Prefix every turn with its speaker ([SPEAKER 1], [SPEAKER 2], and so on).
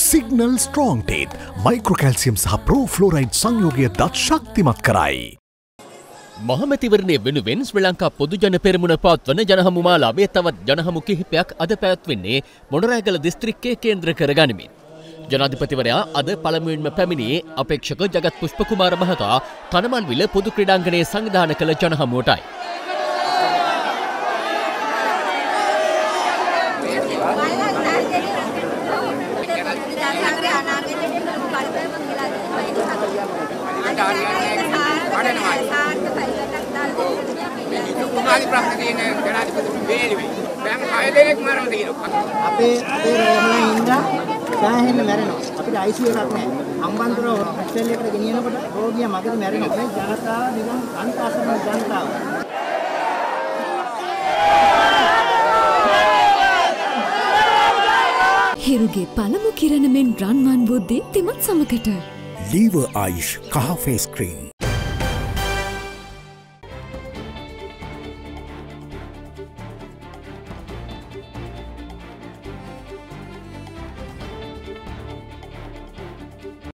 [SPEAKER 1] Signal strong ටීත් මයික්‍රෝකැල්සියම් සහ ප්‍රෝෆ්ලෝරයිඩ් සංයෝගය දත් ශක්තිමත් කරයි.
[SPEAKER 2] මහමැතිවරණය වෙනුවෙන් ශ්‍රී ලංකා පොදු ජන පෙරමුණ පවත්වන ජනහමු මාලාවේ තවත් ජනහමු කිහිපයක් අද පැවැත්වෙන්නේ මොණරෑගල දිස්ත්‍රික්කයේ කේන්ද්‍ර කරගනිමින්. ජනාධිපතිවරයා අද පළමුවෙන්ම පැමිණියේ අපේක්ෂක ජගත් පුෂ්පකුමාර මහතා කනමල්විල පොදු ක්‍රීඩාංගණයේ සංවිධානය කළ ජනහමුවටයි.
[SPEAKER 3] අපේ රෝහණ හින්දා සෑහෙන්න මැරෙනවා. අපිට ICU එකක් නැහැ. අම්බන්තොට හොස්පිටල් එකට ගෙනියනකොට රෝගියා මගදී මැරෙනවා. මේ ජනතාව නිකන් අන්තඅසරණ ජනතාව.
[SPEAKER 4] හිරුගේ පළමු කිරණ මෙන් රන්වන් වූ දීප්තිමත් සමකට
[SPEAKER 1] ලීවර් ආයුෂ් කහ ෆේස් ක්‍රීම්